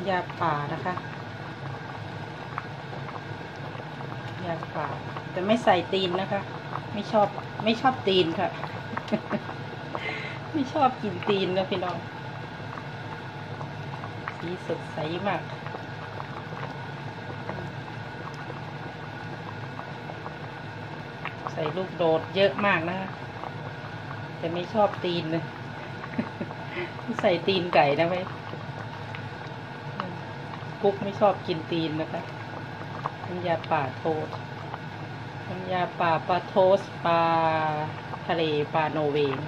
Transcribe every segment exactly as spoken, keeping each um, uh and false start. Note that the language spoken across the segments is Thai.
ำยาป่านะคะยาป่าแต่ไม่ใส่ตีนนะคะไม่ชอบไม่ชอบตีนค่ะ ไม่ชอบกินตีนนะพี่น้องสีสดใสมากใส่ลูกโดดเยอะมากนะคะแต่ไม่ชอบตีนเลยใส่ตีนไก่นะไหมกุ๊กไม่ชอบกินตีนนะคะน้ำยาป่าโทสน้ำยาป่าปลาโทสปลาทะเลปลาโนเวย์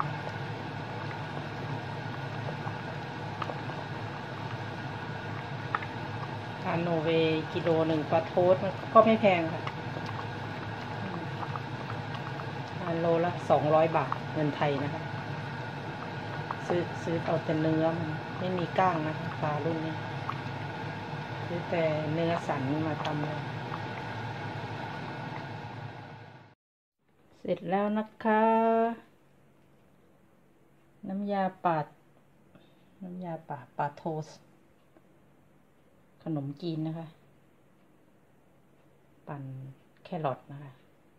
ปลาโนเวย์กิโลหนึ่งปลาโทสมันก็ไม่แพงค่ะโลละสองร้อยบาทเงินไทยนะคะซื้อซื้อเอาแต่เนื้อมันไม่มีก้างนะคะปลารุ่นนี้ซื้อแต่เนื้อสันมาทำเลยเสร็จแล้วนะคะน้ำยาป่าน้ำยาป่าปลาโทสขนมจีนนะคะปั่นแครอทนะคะ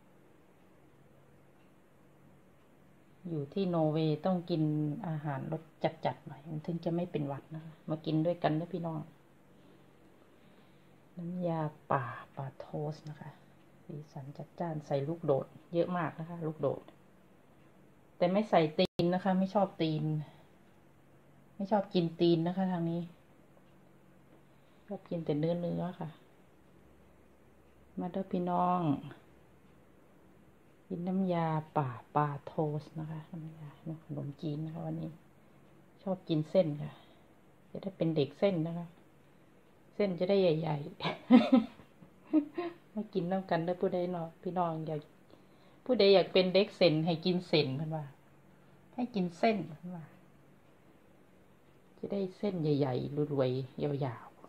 อยู่ที่นอร์เวย์ต้องกินอาหารรสจัดๆหน่อยมันถึงจะไม่เป็นหวัดนะคะมากินด้วยกันนะพี่น้องน้ำยาป่าปลาโทสนะคะสีสันจัดจ้านใส่ลูกโดดเยอะมากนะคะลูกโดดแต่ไม่ใส่ตีนนะคะไม่ชอบตีนไม่ชอบกินตีนนะคะทางนี้ชอบกินแต่เนื้อเนื้อค่ะมาเด้อพี่น้องกินน้ำยาป่าปลาโทสนะคะน้ำยาขนมจีนนะคะวันนี้ชอบกินเส้นค่ะจะได้เป็นเด็กเส้นนะคะเส้นจะได้ใหญ่ๆมากินน้ำกันเด้อผู้ใดเนาะพี่น้องอยากผู้ใดอยากเป็นเด็กเส้นให้กินเส้นเพิ่นว่าให้กินเส้นเพิ่นว่าจะได้เส้นใหญ่ๆรวยๆยาวๆ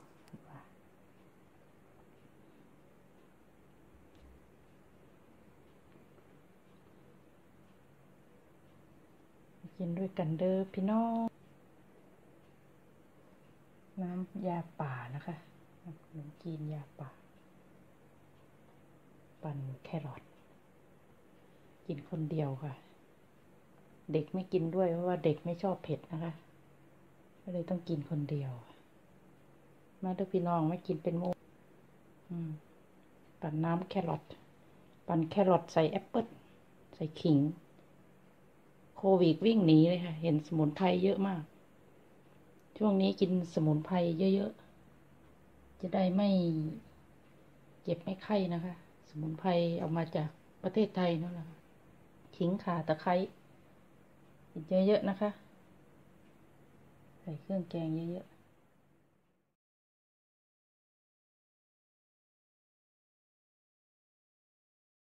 กินด้วยกันเด้อพี่น้องน้ำยาป่านะคะขนมจีนยาป่าปั่นแครอทกินคนเดียวค่ะเด็กไม่กินด้วยเพราะว่าเด็กไม่ชอบเผ็ดนะคะก็เลยต้องกินคนเดียวมาเด้อพี่น้องไม่กินเป็นโมปั่นน้ำแครอทปั่นแครอทใส่แอปเปิ้ลใส่ขิงโควิดวิ่งหนีเลยค่ะเห็นสมุนไพรเยอะมากช่วงนี้กินสมุนไพรเยอะๆจะได้ไม่เจ็บไม่ไข้นะคะสมุนไพรเอามาจากประเทศไทยนั่นแหละขิงข่าตะไคร้กินเยอะๆนะคะใส่เครื่องแกงเยอะๆ